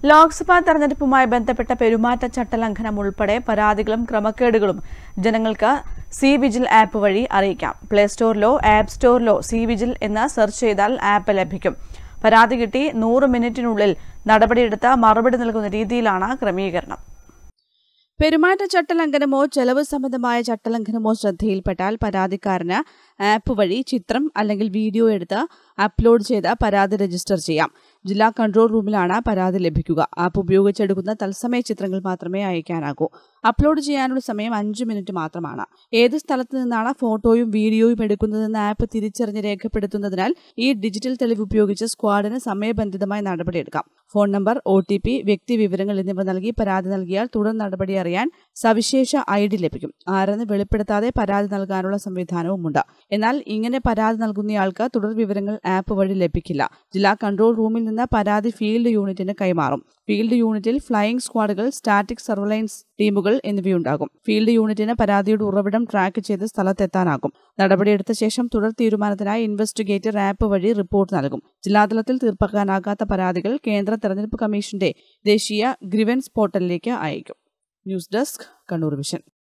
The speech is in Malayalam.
ലോക്സഭാ തെരഞ്ഞെടുപ്പുമായി ബന്ധപ്പെട്ട പെരുമാറ്റച്ചട്ടലംഘനം ഉൾപ്പെടെ പരാതികളും ക്രമക്കേടുകളും ജനങ്ങൾക്ക് സി വിജിൽ ആപ്പ് വഴി അറിയിക്കാം. പ്ലേ സ്റ്റോറിലോ ആപ്പ് സ്റ്റോറിലോ സി വിജിൽ എന്ന് സെർച്ച് ചെയ്താൽ ആപ്പ് ലഭിക്കും. പരാതി കിട്ടി 100 മിനിറ്റിനുള്ളിൽ നടപടിയെടുത്ത് മറുപടി നൽകുന്ന രീതിയിലാണ് ക്രമീകരണം. പെരുമാറ്റച്ചട്ടലംഘനമോ ചെലവ് സംബന്ധമായ ചട്ടലംഘനമോ ശ്രദ്ധയിൽപ്പെട്ടാൽ പരാതിക്കാരന് ആപ്പ് വഴി ചിത്രം അല്ലെങ്കിൽ വീഡിയോ എടുത്ത് അപ്ലോഡ് ചെയ്ത് പരാതി രജിസ്റ്റർ ചെയ്യാം. ജില്ലാ കൺട്രോൾ റൂമിലാണ് പരാതി ലഭിക്കുക. ആപ്പ് ഉപയോഗിച്ചെടുക്കുന്ന തത്സമയ ചിത്രങ്ങൾ മാത്രമേ അയക്കാനാകൂ. അപ്ലോഡ് ചെയ്യാനുള്ള സമയം 5 മിനിറ്റ് മാത്രമാണ്. ഏത് സ്ഥലത്ത് നിന്നാണ് ഫോട്ടോയും വീഡിയോയും എടുക്കുന്നതെന്ന് ആപ്പ് തിരിച്ചറിഞ്ഞ് രേഖപ്പെടുത്തുന്നതിനാൽ ഈ ഡിജിറ്റൽ തെളിവ് ഉപയോഗിച്ച് സ്ക്വാഡിന് സമയബന്ധിതമായി നടപടിയെടുക്കാം. ഫോൺ നമ്പർ, OTP, വ്യക്തി വിവരങ്ങൾ എന്നിവ നൽകി പരാതി നൽകിയാൽ തുടർ നടപടി അറിയാൻ സവിശേഷ ID ലഭിക്കും. ആരെന്ന് വെളിപ്പെടുത്താതെ പരാതി നൽകാനുള്ള സംവിധാനവുമുണ്ട്. എന്നാൽ ഇങ്ങനെ പരാതി നൽകുന്നയാൾക്ക് തുടർ വിവരങ്ങൾ ആപ്പ് വഴി ലഭിക്കില്ല. ജില്ലാ കൺട്രോൾ റൂമിൽ നിന്ന് പരാതി ഫീൽഡ് യൂണിറ്റിന് കൈമാറും. ഫീൽഡ് യൂണിറ്റിൽ ഫ്ലൈയിംഗ് സ്ക്വാഡുകൾ, സ്റ്റാറ്റിക് സർവൈലൻസ് ടീമുകൾ എന്നിവയുണ്ടാകും. ഫീൽഡ് യൂണിറ്റിന് പരാതിയുടെ ഉറവിടം ട്രാക്ക് ചെയ്ത് സ്ഥലത്തെത്താനാകും. നടപടിയെടുത്ത ശേഷം തുടർ തീരുമാനത്തിനായി ഇൻവെസ്റ്റിഗേറ്റർ ആപ്പ് വഴി റിപ്പോർട്ട് നൽകും. ജില്ലാതലത്തിൽ തീർപ്പാക്കാനാകാത്ത പരാതികൾ കേന്ദ്ര തെരഞ്ഞെടുപ്പ് കമ്മീഷന്റെ ദേശീയ ഗ്രീവൻസ് പോർട്ടലിലേക്ക് അയക്കും. News desk, Kannur vision.